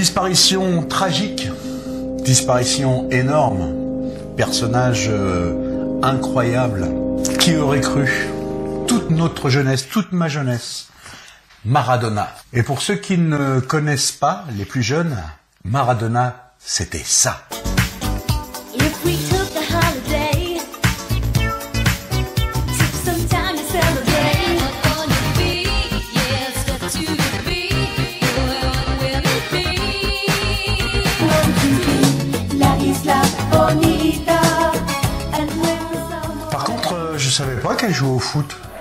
Disparition tragique, disparition énorme, personnage incroyable. Qui aurait cru? Toute notre jeunesse, toute ma jeunesse, Maradona. Et pour ceux qui ne connaissent pas, les plus jeunes, Maradona, c'était ça. Par contre, je savais pas qu'elle jouait au foot.